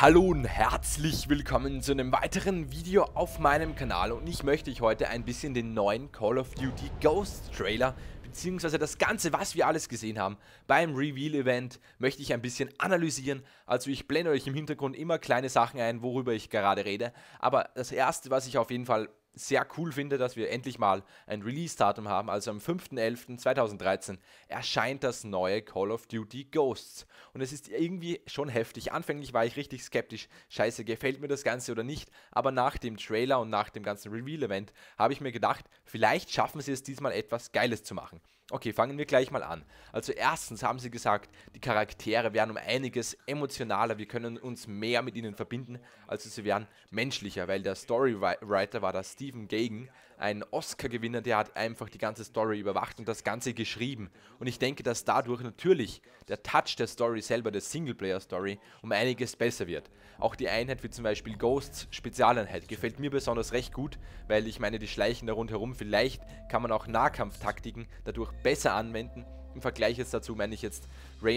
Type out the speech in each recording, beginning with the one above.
Hallo und herzlich willkommen zu einem weiteren Video auf meinem Kanal und ich möchte euch heute ein bisschen den neuen Call of Duty Ghosts Trailer beziehungsweise das Ganze, was wir alles gesehen haben beim Reveal-Event, möchte ich ein bisschen analysieren. Also ich blende euch im Hintergrund immer kleine Sachen ein, worüber ich gerade rede, aber das erste, was ich auf jeden Fall sehr cool finde, dass wir endlich mal ein Release-Datum haben. Also am 5.11.2013 erscheint das neue Call of Duty Ghosts. Und es ist irgendwie schon heftig. Anfänglich war ich richtig skeptisch. Scheiße, gefällt mir das Ganze oder nicht? Aber nach dem Trailer und nach dem ganzen Reveal-Event habe ich mir gedacht, vielleicht schaffen sie es diesmal etwas Geiles zu machen. Okay, fangen wir gleich mal an. Also erstens haben sie gesagt, die Charaktere werden um einiges emotionaler, wir können uns mehr mit ihnen verbinden, also sie werden menschlicher, weil der Storywriter war da Stephen Gaghan, ein Oscar-Gewinner, der hat einfach die ganze Story überwacht und das Ganze geschrieben. Und ich denke, dass dadurch natürlich der Touch der Story selber, der Singleplayer-Story, um einiges besser wird. Auch die Einheit wie zum Beispiel Ghosts Spezialeinheit gefällt mir besonders recht gut, weil ich meine, die schleichen da rundherum, vielleicht kann man auch Nahkampftaktiken dadurch besser anwenden. Im Vergleich jetzt dazu meine ich jetzt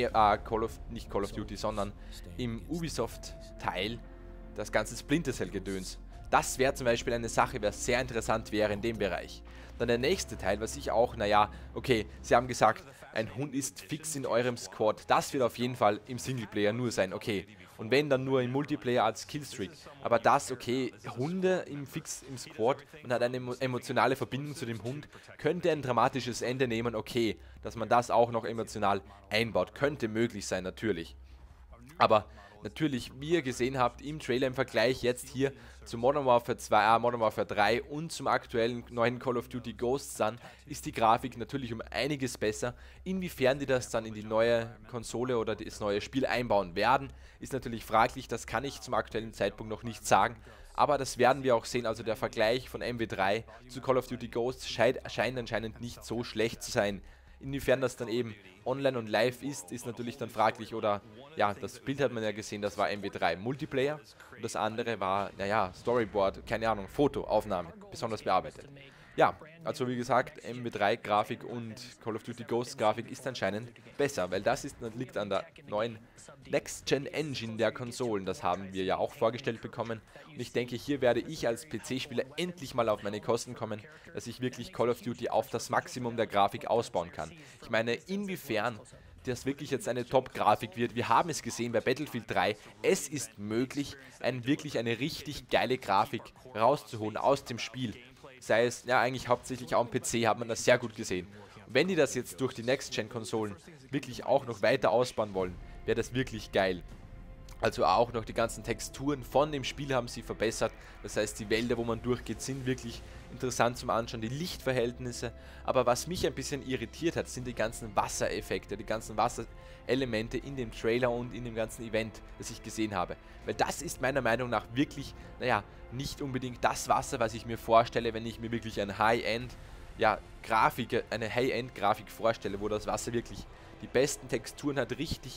nicht Call of Duty, sondern im Ubisoft-Teil das ganze Splinter Cell-Gedöns. Das wäre zum Beispiel eine Sache, was sehr interessant wäre in dem Bereich. Dann der nächste Teil, was ich auch, naja, okay, sie haben gesagt, ein Hund ist fix in eurem Squad. Das wird auf jeden Fall im Singleplayer nur sein, okay. Und wenn, dann nur im Multiplayer als Killstreak. Aber das, okay, Hunde fix im Squad und hat eine emotionale Verbindung zu dem Hund, könnte ein dramatisches Ende nehmen, okay. Dass man das auch noch emotional einbaut, könnte möglich sein, natürlich. Aber natürlich, wie ihr gesehen habt im Trailer im Vergleich jetzt hier zu Modern Warfare 2, Modern Warfare 3 und zum aktuellen neuen Call of Duty Ghosts Sun, ist die Grafik natürlich um einiges besser. Inwiefern die das dann in die neue Konsole oder das neue Spiel einbauen werden, ist natürlich fraglich, das kann ich zum aktuellen Zeitpunkt noch nicht sagen. Aber das werden wir auch sehen, also der Vergleich von MW3 zu Call of Duty Ghosts scheint anscheinend nicht so schlecht zu sein. Inwiefern das dann eben online und live ist natürlich dann fraglich. Oder, ja, das Bild hat man ja gesehen, das war MW3 Multiplayer und das andere war, naja, Storyboard, keine Ahnung, Fotoaufnahme, besonders bearbeitet. Ja, also wie gesagt, MW3 Grafik und Call of Duty Ghosts Grafik ist anscheinend besser, weil das liegt an der neuen Next-Gen Engine der Konsolen. Das haben wir ja auch vorgestellt bekommen. Und ich denke, hier werde ich als PC-Spieler endlich mal auf meine Kosten kommen, dass ich wirklich Call of Duty auf das Maximum der Grafik ausbauen kann. Ich meine, inwiefern das wirklich jetzt eine Top-Grafik wird. Wir haben es gesehen bei Battlefield 3. Es ist möglich, wirklich eine richtig geile Grafik rauszuholen aus dem Spiel. Sei es, ja, eigentlich hauptsächlich auch am PC hat man das sehr gut gesehen. Und wenn die das jetzt durch die Next-Gen-Konsolen wirklich auch noch weiter ausbauen wollen, wäre das wirklich geil. Also auch noch die ganzen Texturen von dem Spiel haben sie verbessert. Das heißt, die Wälder, wo man durchgeht, sind wirklich interessant zum Anschauen. Die Lichtverhältnisse. Aber was mich ein bisschen irritiert hat, sind die ganzen Wassereffekte, die ganzen Wasserelemente in dem Trailer und in dem ganzen Event, das ich gesehen habe. Weil das ist meiner Meinung nach wirklich, naja, nicht unbedingt das Wasser, was ich mir vorstelle, wenn ich mir wirklich ein High-End, ja, eine High-End-Grafik vorstelle, wo das Wasser wirklich die besten Texturen hat, richtig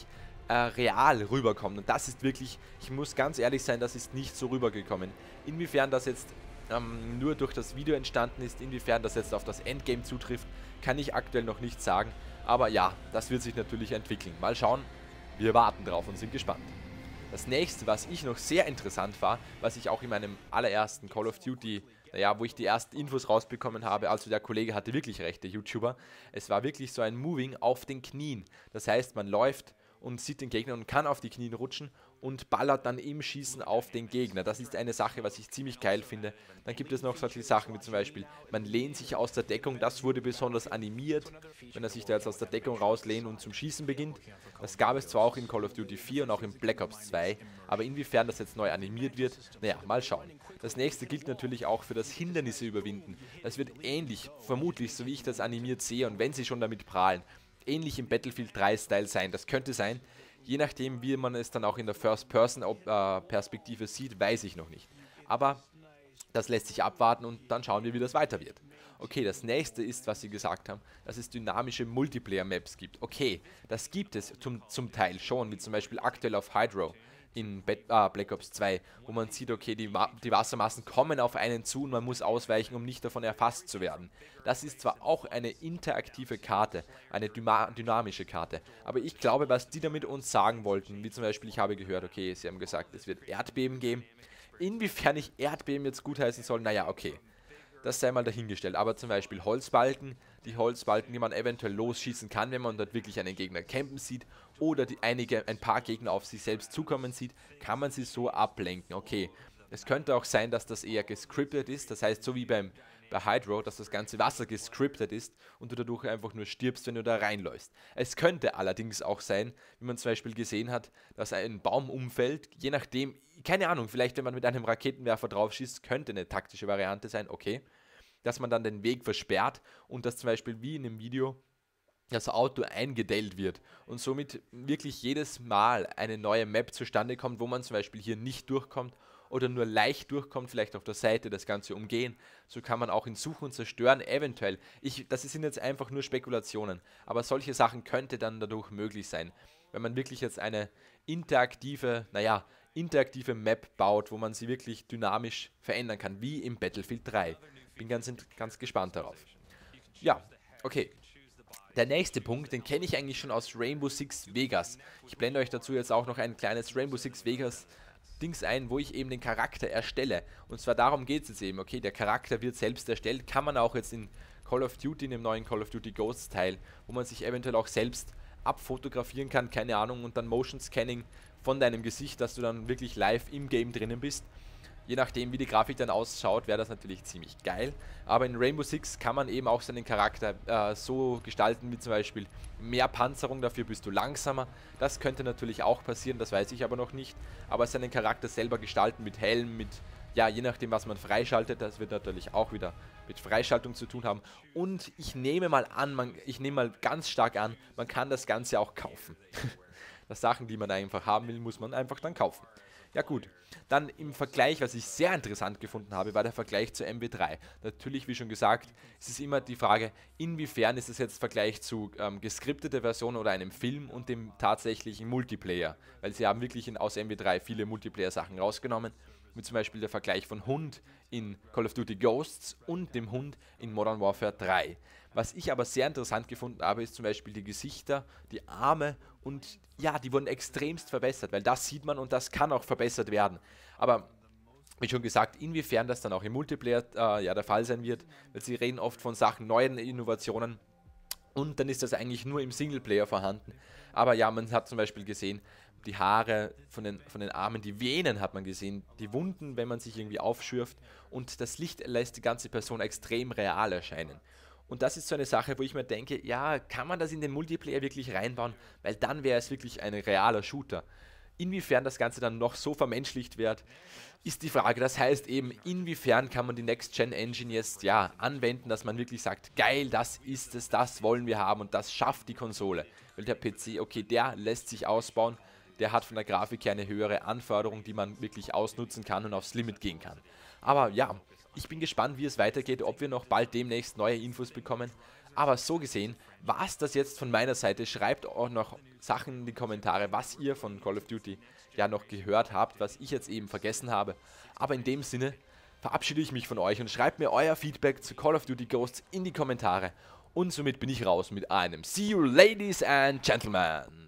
real rüberkommt. Und das ist wirklich, ich muss ganz ehrlich sein, das ist nicht so rübergekommen. Inwiefern das jetzt nur durch das Video entstanden ist, inwiefern das jetzt auf das Endgame zutrifft, kann ich aktuell noch nicht sagen. Aber ja, das wird sich natürlich entwickeln. Mal schauen, wir warten drauf und sind gespannt. Das nächste, was ich noch sehr interessant war, was ich auch in meinem allerersten Call of Duty, naja, wo ich die ersten Infos rausbekommen habe, also der Kollege hatte wirklich recht, der YouTuber, es war wirklich so ein Moving auf den Knien. Das heißt, man läuft und sieht den Gegner und kann auf die Knie rutschen und ballert dann im Schießen auf den Gegner. Das ist eine Sache, was ich ziemlich geil finde. Dann gibt es noch solche Sachen wie zum Beispiel, man lehnt sich aus der Deckung, das wurde besonders animiert, wenn er sich da jetzt aus der Deckung rauslehnt und zum Schießen beginnt. Das gab es zwar auch in Call of Duty 4 und auch in Black Ops 2, aber inwiefern das jetzt neu animiert wird, naja, mal schauen. Das nächste gilt natürlich auch für das Hindernisse überwinden. Das wird ähnlich, vermutlich, so wie ich das animiert sehe und wenn sie schon damit prahlen, ähnlich im Battlefield 3 Style sein. Das könnte sein, je nachdem wie man es dann auch in der First-Person-Perspektive sieht, weiß ich noch nicht. Aber das lässt sich abwarten und dann schauen wir, wie das weiter wird. Okay, das nächste ist, was sie gesagt haben, dass es dynamische Multiplayer-Maps gibt. Okay, das gibt es zum Teil schon, wie zum Beispiel aktuell auf Hydro. in Black Ops 2, wo man sieht, okay, die Wassermassen kommen auf einen zu und man muss ausweichen, um nicht davon erfasst zu werden. Das ist zwar auch eine interaktive Karte, eine dynamische Karte, aber ich glaube, was die damit uns sagen wollten, wie zum Beispiel, ich habe gehört, okay, sie haben gesagt, es wird Erdbeben geben. Inwiefern ich Erdbeben jetzt gutheißen soll, naja, okay. Das sei mal dahingestellt. Aber zum Beispiel Holzbalken, die Holzbalken, die man eventuell losschießen kann, wenn man dort wirklich einen Gegner campen sieht oder ein paar Gegner auf sich selbst zukommen sieht, kann man sie so ablenken. Okay, es könnte auch sein, dass das eher gescriptet ist, das heißt so wie bei Hydro, dass das ganze Wasser gescriptet ist und du dadurch einfach nur stirbst, wenn du da reinläufst. Es könnte allerdings auch sein, wie man zum Beispiel gesehen hat, dass ein Baum umfällt, je nachdem, keine Ahnung, vielleicht wenn man mit einem Raketenwerfer drauf schießt, könnte eine taktische Variante sein, okay, dass man dann den Weg versperrt und dass zum Beispiel wie in dem Video das Auto eingedellt wird und somit wirklich jedes Mal eine neue Map zustande kommt, wo man zum Beispiel hier nicht durchkommt oder nur leicht durchkommt, vielleicht auf der Seite das Ganze umgehen. So kann man auch in Suchen und Zerstören eventuell, das sind jetzt einfach nur Spekulationen, aber solche Sachen könnte dann dadurch möglich sein, wenn man wirklich jetzt eine interaktive Map baut, wo man sie wirklich dynamisch verändern kann, wie im Battlefield 3. Bin ganz gespannt darauf. Ja, okay. Der nächste Punkt, den kenne ich eigentlich schon aus Rainbow Six Vegas. Ich blende euch dazu jetzt auch noch ein kleines Rainbow Six Vegas Dings ein, wo ich eben den Charakter erstelle. Und zwar darum geht es jetzt eben, okay, der Charakter wird selbst erstellt, kann man auch jetzt in Call of Duty, in dem neuen Call of Duty Ghosts Teil, wo man sich eventuell auch selbst abfotografieren kann, keine Ahnung, und dann Motion Scanning von deinem Gesicht, dass du dann wirklich live im Game drinnen bist. Je nachdem, wie die Grafik dann ausschaut, wäre das natürlich ziemlich geil. Aber in Rainbow Six kann man eben auch seinen Charakter so gestalten, wie zum Beispiel mehr Panzerung, dafür bist du langsamer. Das könnte natürlich auch passieren, das weiß ich aber noch nicht. Aber seinen Charakter selber gestalten mit Helm, je nachdem, was man freischaltet, das wird natürlich auch wieder mit Freischaltung zu tun haben. Und ich nehme mal ganz stark an, man kann das Ganze auch kaufen. Das Sachen, die man einfach haben will, muss man einfach dann kaufen. Ja gut, dann im Vergleich, was ich sehr interessant gefunden habe, war der Vergleich zu MW3. Natürlich, wie schon gesagt, es ist immer die Frage, inwiefern ist es jetzt Vergleich zu geskripteter Version oder einem Film und dem tatsächlichen Multiplayer. Weil sie haben wirklich aus MW3 viele Multiplayer-Sachen rausgenommen, wie zum Beispiel der Vergleich von Hund in Call of Duty Ghosts und dem Hund in Modern Warfare 3. Was ich aber sehr interessant gefunden habe, ist zum Beispiel die Gesichter, die Arme und ja, die wurden extremst verbessert, weil das sieht man und das kann auch verbessert werden. Aber wie schon gesagt, inwiefern das dann auch im Multiplayer der Fall sein wird, weil sie reden oft von Sachen, neuen Innovationen und dann ist das eigentlich nur im Singleplayer vorhanden. Aber ja, man hat zum Beispiel gesehen, die Haare von den Armen, die Venen hat man gesehen, die Wunden, wenn man sich irgendwie aufschürft und das Licht lässt die ganze Person extrem real erscheinen. Und das ist so eine Sache, wo ich mir denke, ja, kann man das in den Multiplayer wirklich reinbauen? Weil dann wäre es wirklich ein realer Shooter. Inwiefern das Ganze dann noch so vermenschlicht wird, ist die Frage. Das heißt eben, inwiefern kann man die Next-Gen-Engine jetzt anwenden, dass man wirklich sagt, geil, das ist es, das wollen wir haben und das schafft die Konsole. Weil der PC, okay, der lässt sich ausbauen, der hat von der Grafik her eine höhere Anforderung, die man wirklich ausnutzen kann und aufs Limit gehen kann. Aber ja, ich bin gespannt, wie es weitergeht, ob wir noch bald demnächst neue Infos bekommen. Aber so gesehen war es das jetzt von meiner Seite. Schreibt auch noch Sachen in die Kommentare, was ihr von Call of Duty ja noch gehört habt, was ich jetzt eben vergessen habe. Aber in dem Sinne verabschiede ich mich von euch und schreibt mir euer Feedback zu Call of Duty Ghosts in die Kommentare. Und somit bin ich raus mit einem See you, Ladies and Gentlemen.